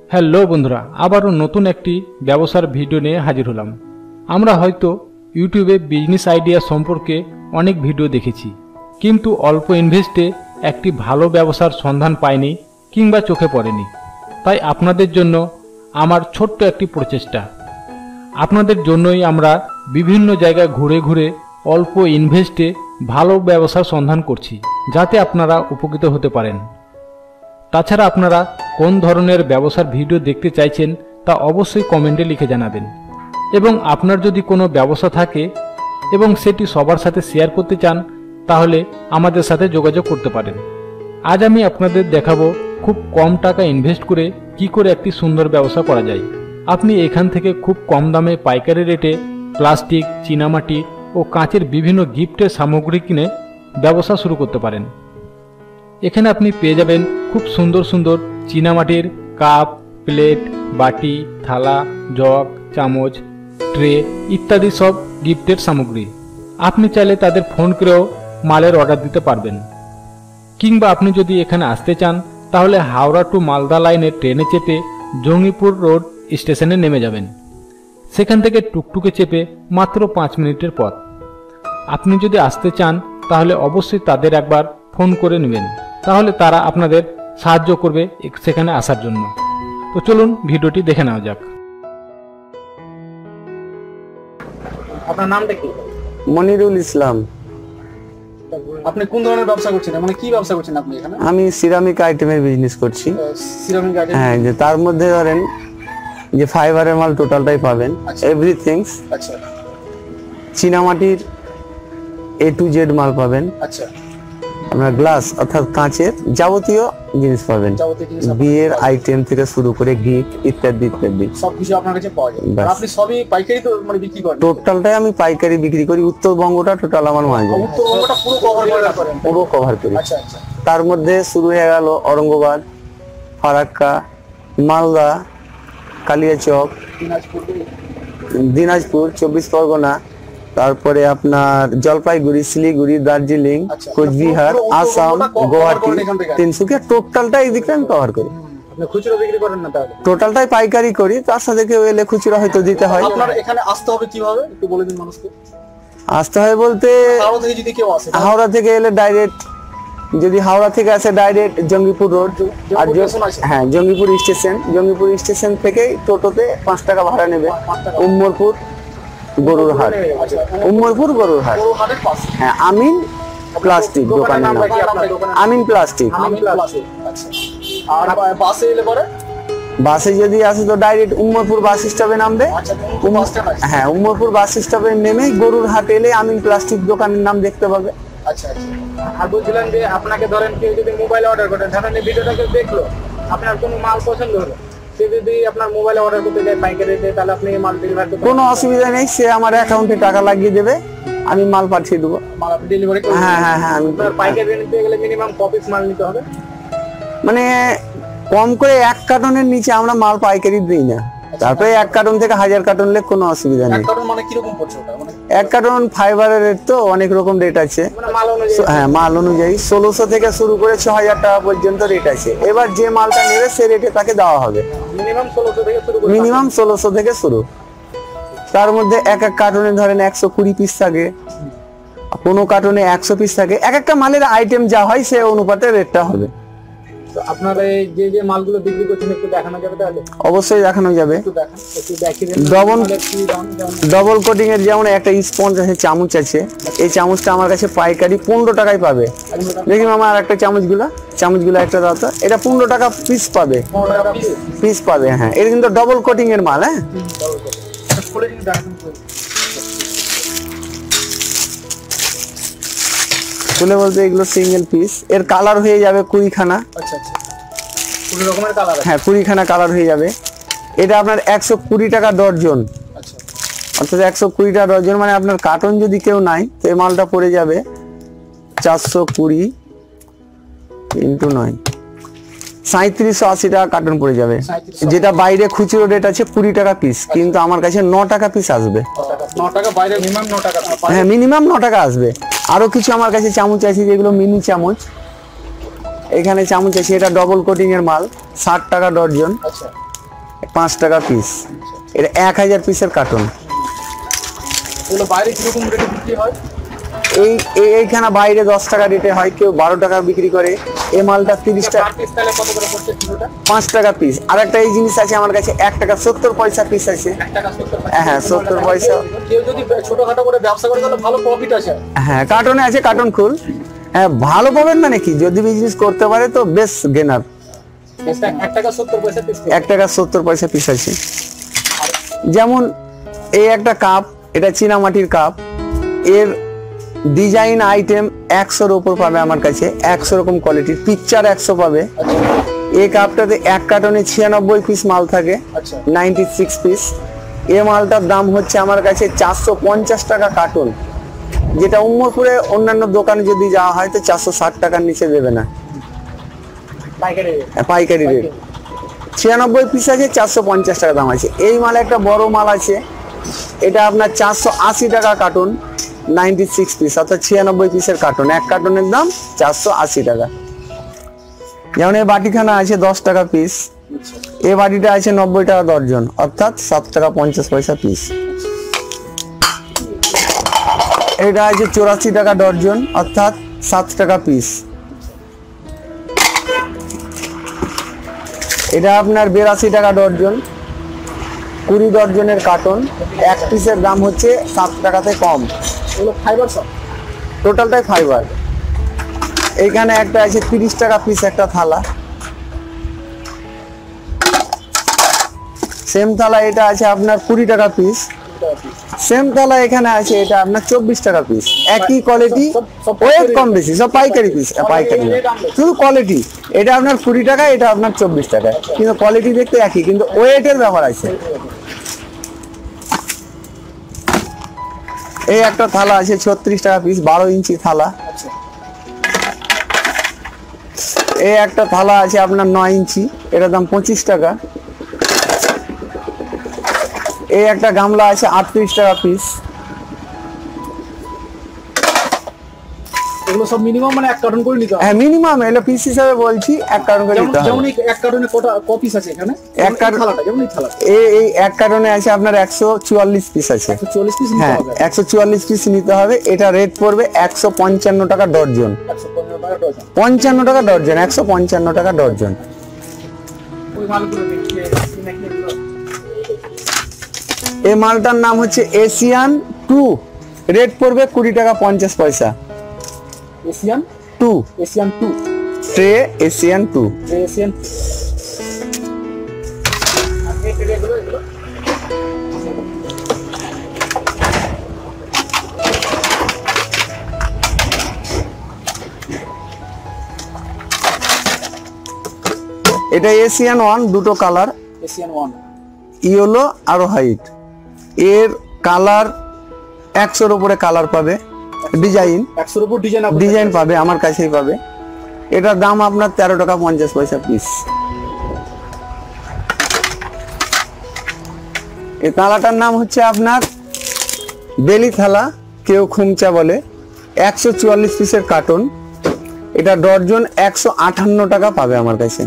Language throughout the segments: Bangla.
হ্যালো বন্ধুরা, আবারও নতুন একটি ব্যবসার ভিডিও নিয়ে হাজির হলাম। আমরা হয়তো ইউটিউবে বিজনেস আইডিয়া সম্পর্কে অনেক ভিডিও দেখেছি, কিন্তু অল্প ইনভেস্টে একটি ভালো ব্যবসার সন্ধান পাইনি কিংবা চোখে পড়েনি। তাই আপনাদের জন্য আমার ছোট্ট একটি প্রচেষ্টা। আপনাদের জন্যই আমরা বিভিন্ন জায়গায় ঘুরে ঘুরে অল্প ইনভেস্টে ভালো ব্যবসার সন্ধান করছি, যাতে আপনারা উপকৃত হতে পারেন। তাছাড়া আপনারা কোন ধরনের ব্যবসার ভিডিও দেখতে চাইছেন তা অবশ্যই কমেন্টে লিখে জানাবেন। এবং আপনার যদি কোনো ব্যবসা থাকে এবং সেটি সবার সাথে শেয়ার করতে চান, তাহলে আমাদের সাথে যোগাযোগ করতে পারেন। আজ আমি আপনাদের দেখাবো খুব কম টাকা ইনভেস্ট করে কি করে একটি সুন্দর ব্যবসা করা যায়। আপনি এখান থেকে খুব কম দামে পাইকারি রেটে প্লাস্টিক, চীনামাটি ও কাঁচের বিভিন্ন গিফটের সামগ্রী কিনে ব্যবসা শুরু করতে পারেন। এখানে আপনি পেয়ে যাবেন খুব সুন্দর সুন্দর চীনামাটির কাপ, প্লেট, বাটি, থালা, জগ, চামচ, ট্রে ইত্যাদি সব গিফটের সামগ্রী। আপনি চাইলে তাদের ফোন করেও মালের অর্ডার দিতে পারবেন। কিংবা আপনি যদি এখানে আসতে চান, তাহলে হাওড়া টু মালদা লাইনে ট্রেনে চেপে জঙ্গিপুর রোড স্টেশনে নেমে যাবেন। সেখান থেকে টুকটুকে চেপে মাত্র 5 মিনিটের পথ। আপনি যদি আসতে চান, তাহলে অবশ্যই তাদের একবার ফোন করে নেবেন, তাহলে তারা আপনাদের সাহায্য করবে সেখানে আসার জন্য। তো চলুন ভিডিওটি দেখে নেওয়া যাক। আপনার নামটা কি? মনিরুল ইসলাম। আপনি কোন ধরনের ব্যবসা করছেন, মানে কি ব্যবসা করছেন আপনি এখানে? আমি সিরামিক আইটেমের বিজনেস করছি। Ceramic item? হ্যাঁ, যে তার মধ্যে ধরেন যে ফাইবারের মাল টোটালটাই পাবেন, এভরিথিংস। আচ্ছা। চীনামাটির A to Z মাল পাবেন। আচ্ছা। আপনার গ্লাস অর্থাৎ কাঁচের যাবতীয় জিনিস পাবেন, বিয়ের আইটেম থেকে শুরু করে গিফট ইত্যাদি ইত্যাদি সবকিছু আপনার কাছে পাওয়া যায়। আর আপনি সবই পাইকারি তো মানে বিক্রি করেন? টোটালটাই আমি পাইকারি বিক্রি করি। উত্তরবঙ্গটা টোটাল আমার মাল যায়। উত্তরবঙ্গটা পুরো কভার করেন? পুরো কভার করি। আচ্ছা আচ্ছা। তার মধ্যে শুরু হয়ে গেল অরঙ্গাবাদ, ফারাক্কা, মালদা, কালিয়াচক, দিনাজপুর, 24 পরগনা, তারপরে আপনার জলপাইগুড়ি, শিলিগুড়ি, দার্জিলিং, কোচবিহার, আসাম, গুয়াহাটি, তিনসুকিয়া, টোটালটা এই দিকে আমি কভার করি। আপনি খুচরো বিক্রি করেন না? তাহলে টোটালটাই পাইকারি করি, তার সাথে কেউ এলে খুচরা হয়তো দিতে হয়। আপনার এখানে আসতে হবে কিভাবে একটু বলে দিন মানুষকে। আসতে হয় বলতে হাওড়া থেকে যদি কেউ আসে, হাওড়া থেকে এলে ডাইরেক্ট, যদি হাওড়া থেকে আসে ডাইরেক্ট জঙ্গিপুর রোড। আর হ্যাঁ, জঙ্গিপুর স্টেশন, জঙ্গিপুর স্টেশন থেকেই টোটোতে 5 টাকা ভাড়া নেবে। উম্মরপুর গরুর হাট, উম্মরপুর গরুর হাট। হ্যাঁ, আমিন প্লাস্টিক দোকানের নাম, আমিন প্লাস্টিক। আর বাসে এলে পরে, বাসে যদি আসে তো ডাইরেক্ট উম্মরপুর বাস স্টপে নামবে। হ্যাঁ, উম্মরপুর বাস স্টপে নেমে গরুর হাট এলে আমিন প্লাস্টিক দোকানের নাম দেখতে পাবে। আচ্ছা আচ্ছা। আর বলছিলাম যে আপনাকে ধরেন কেউ যদি মোবাইলে অর্ডার করেন, ধরেন এই ভিডিওটা কেউ দেখলো, আপনার কোনো মাল পছন্দ হলো, সে যদি আপনার মোবাইলে অর্ডার করতে যায় পাইকারিতে, তাহলে আপনি মাল ডেলিভারি করতে কোনো অসুবিধা নেই। সে আমার অ্যাকাউন্টে টাকা লাগিয়ে দেবে, আমি মাল পাঠিয়ে দেবো। মাল আপনি ডেলিভারি করবেন? হ্যাঁ হ্যাঁ হ্যাঁ। পাইকারি নিতে গেলে মিনিমাম কত পিস মাল নিতে হবে? মানে কম করে 1 কার্টনের নিচে আমরা মাল পাইকারি দিই না। তারপরে 1 কার্টন থেকে 1000 কার্টন নিলে কোনো অসুবিধা নেই। 1 কার্টন মানে কি রকম পড়ছে ওটা? মানে 1 কার্টন ফাইবারের রেট তো অনেক রকম রেট আছে। মানে মাল অনুযায়ী? হ্যাঁ, মাল অনুযায়ী 1600 থেকে শুরু করে 6000 টাকা পর্যন্ত রেট আছে। এবার যে মালটা নেবে সে রেটে তাকে দেওয়া হবে। মিনিমাম 1600 থেকে শুরু করে? মিনিমাম 1600 থেকে শুরু। তার মধ্যে এক কার্টনে ধরেন 120 পিস থাকে, কোনো কার্টনে 100 পিস থাকে। একটা মালের আইটেম যা হয় সে অনুপাতে রেটটা হবে। তো আপনারা যে যে মালগুলো বিক্রি করছেন একটু দেখানো যাবে তাহলে? অবশ্যই দেখানো যাবে। একটু দেখান, একটু দেখিয়ে দেন। ডবল কোটিং এর যেমন একটা স্পঞ্জ আছে, চামচ আছে। এই চামচটা আমার কাছে পাইকারি 15 টাকায় পাবে। দেখি মামা আর একটা চামচগুলো একটা দাও তো। এটা 15 টাকা পিস পাবে, পিস পাবে। হ্যাঁ, এটা কিন্তু ডবল কোটিং এর মাল। হ্যাঁ, খুলে বলতে এগুলো সিঙ্গেল পিস। এর কালার হয়ে যাবে 20 খানা। আচ্ছা আচ্ছা। কোন রকমের কালার? হ্যাঁ, 20 খানা কালার হয়ে যাবে। এটা আপনার 120 টাকা ডজন। আচ্ছা। অর্থাৎ 120 টাকা ডজন, মানে আপনার কার্টন যদি কেউ নাই তো এই মালটা পড়ে যাবে 420 ইন্টু 9, 3780 টাকা কার্টন পড়ে যাবে। যেটা বাইরে খুচরো রেট আছে 20 টাকা পিস, কিন্তু আমার কাছে 9 টাকা পিস আসবে। 9 টাকা বাইরে, মিনিমাম 9 টাকা? হ্যাঁ, মিনিমাম 9 টাকা আসবে। আরো কিছু আমার কাছে চামচ আছে যেগুলো মিনি চামচ। এখানে চামচ আছে, এটা ডবল কোটিং এর মাল, 60 টাকা ডজন। আচ্ছা। 5 টাকা পিস। এটা 1000 পিসের কার্টন। এগুলো বাইরে কিরকম রেটে বিক্রি হয়? এইখানে বাইরে 10 টাকা রেটে হয়, কেউ 12 টাকা বিক্রি করে। এই মালটা 30 টাকা পিস। তাহলে কত করে পড়ছে কিলোটা? 5 টাকা পিস। আর একটা এই জিনিস আছে আমার কাছে 1 টাকা 70 পয়সা পিস আছে। 1 টাকা 70 পয়সা। হ্যাঁ 70 পয়সা। কেউ যদি ছোটখাটো করে ব্যবসা করে তাহলে ভালো প্রফিট আছে। হ্যাঁ কার্টনে আছে, কার্টন খুল। হ্যাঁ ভালো পাবেন মানে কি, যদি বিজনেস করতে পারে তো বেশ গেনার। 1 টাকা 70 পয়সা পিস। 1 টাকা 70 পয়সা পিস আছে। যেমন এই একটা কাপ, এটা চীনা মাটির কাপ। এর ডিজাইন আইটেম 100-র উপর পাবে আমার কাছে, 100 রকম কোয়ালিটির, পিকচার 100 পাবে। এই কাপটাতে এক কার্টনে 96 পিস মাল থাকে, 96 পিস। এই মালটার দাম হচ্ছে আমার কাছে 450 টাকা কার্টন, যেটা উম্মরপুরে অন্যান্য দোকানে যদি যাওয়া হয় তো 460 টাকার নিচে দেবে না, পাইকারি রেট। 96 পিস আছে, 450 টাকা দাম আছে। এই মাল একটা বড় মাল আছে, এটা আপনার 480 টাকা কার্টন, 96 পিস অর্থাৎ 96 পিসের কার্টন। এক কার্টনের দাম 480 টাকা। যেমন এই বাটিখানা আছে 10 টাকা পিস, এই বাটিটা আছে 90 টাকা দর্জন অর্থাৎ 7 টাকা 50 পয়সা পিস। এটা আছে 84 টাকা ডর্জন অর্থাৎ 7 টাকা পিস। এটা আপনার 82 টাকা ডর্জন, 20 ডর্জনের কার্টন। এক পিসের দাম হচ্ছে 7 টাকাতে কম। এগুলো ফাইবার সব, টোটালটাই ফাইবার। এইখানে একটা আছে 30 টাকা পিস একটা থালা, সেম থালা এটা আছে আপনার 20 টাকা পিস। সেম থালা এখানে আছে, এটা আপনার 24 টাকা পিস। একই কোয়ালিটি, ওয়েট কম বেশি, সব পাইকারি পিস, পাইকারি শুধু কোয়ালিটি। এটা আপনার 20 টাকা, এটা আপনার 24 টাকা, কিন্তু কোয়ালিটি দেখতে একই, কিন্তু ওয়েটের ব্যাপার আছে। এই একটা থালা আছে 36 টাকা পিস, 12 ইঞ্চি থালা। এই একটা থালা আছে আপনার 9 ইঞ্চি, এটার দাম 25 টাকা। এই একটা গামলা আছে 38 টাকা পিস। এগুলো সব মিনিমাম মানে এক কার্টন করে নিতে হবে। হ্যাঁ মিনিমাম, এলো পিস হিসাবে বলছি, এক কার্টন করে নিতে হবে। যেমন এক কার্টনে ক পিস আছে এখানে? এক কার্টন থালাটা যেমন এই থালা, এই এক কার্টনে আছে আপনার 144 পিস আছে। 140 পিস নিতে হ্যাঁ হবে। 144 পিস নিতে হবে। এটা রেট পড়বে 155 টাকা ডর্জন। 115 টাকা ডজন। 55 টাকা ডর্জন, 155 টাকা ডর্জন। ওই মালগুলো দেখি নাকি এগুলো। এই মালটার নাম হচ্ছে এশিয়ান 2, রেট পড়বে 20 টাকা 50 পয়সা। Asian 2, Asian 2 tray Asian 2। Asian. আর এই ট্রেগুলো এগুলো এটা এশিয়ান 1, দুটো কালার, এশিয়ান 1 ইয়েলো আর হোয়াইট। এর কালার 100-র উপরে কালার পাবে, ডিজাইন 100 এর উপর ডিজাইন পাবে, আমার কাছেই পাবে। এটার দাম আপনার 13 টাকা 50 পয়সা পিস। এই থালাটার নাম হচ্ছে আপনার বেলি থালা, কেউ খুমচা বলে, 144 পিসের কার্টন। এটা ডর্জন 158 টাকা পাবে আমার কাছে।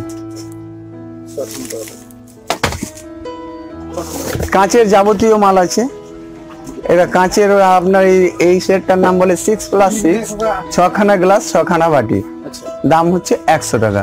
কাঁচের যাবতীয় মাল আছে। এটা কাঁচের আপনার এই সেটটার নাম বলে 6+6, 6খানা গ্লাস 6খানা বাটি। দাম হচ্ছে 100 টাকা।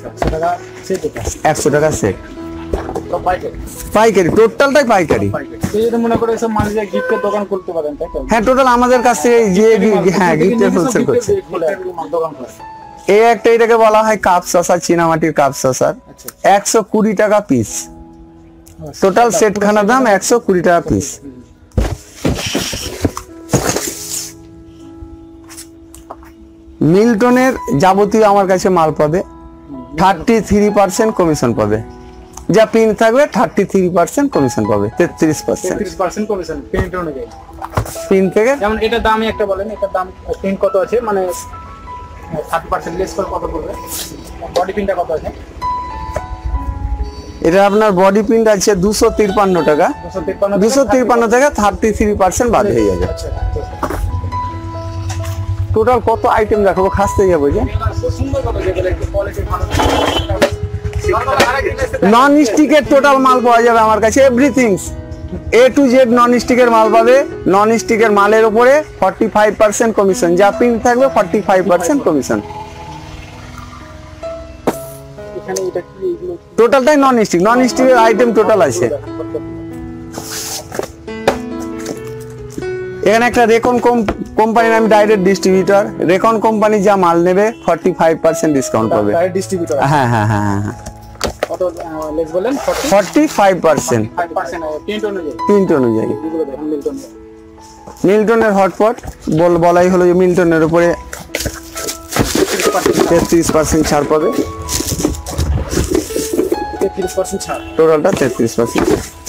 100 টাকা সেট, পাইকারি, টোটালটাই পাইকারি। মনে করে সব মানুষের গিফটের দোকান খুলতে পারেন, তাই তো? হ্যাঁ টোটাল আমাদের কাছ থেকে যে হ্যাঁ গিফটের হোলসেল করছে। দোকান খোলে। এই একটা, এটাকে বলা হয় কাপ সসার, চীনামাটির কাপ সসার, 120 টাকা পিস। টোটাল সেট খানা দাম 120 টাকা পিস। মিল্টনের যাবতীয় আমার কাছে মাল পাবে, 33% কমিশন পাবে। যা পিন থাকবে 33% কমিশন পাবে, 33% কমিশন প্রিন্ট অনুযায়ী। পিন থেকে যেমন এটার দামই একটা বলেন, এটার দাম প্রিন্ট কত আছে, মানে 30% লেস করে কত পড়বে? বডি পিনটা কত আছে? এটা আপনার বডি প্রিন্ট আছে 253 টাকা। 253 টাকা 33% বাদ হয়ে যাবে। টোটাল কত আইটেম দেখাবো, খাসতে যাবো যে। নন স্টিকের টোটাল মাল পাওয়া যাবে আমার কাছে, everything A to Z non স্টিকের মাল পাবে। নন স্টিকের মালের উপরে 45% কমিশন, যা প্রিন্ট থাকবে 45% কমিশন। এখানে এটা কি এগুলো টোটালটাই নন স্টিকের আইটেম টোটাল আছে। এখানে একটা রেকন কোম্পানির আমি ডাইরেক্ট ডিস্ট্রিবিউটর, রেকন কোম্পানি যা মাল নেবে 45% ডিসকাউন্ট পাবে। Direct distributor? হ্যাঁ হ্যাঁ হ্যাঁ হ্যাঁ, কত লেস বলেন? 45% 5% প্রিন্ট অনুযায়ী। প্রিন্ট অনুযায়ী। এগুলো দেখেন মিল্টন। মিল্টনের হটপট বলাই হলো যে মিল্টনের উপরে 33% ছাড় পাবে। 33% ছাড়, টোটালটা 33%।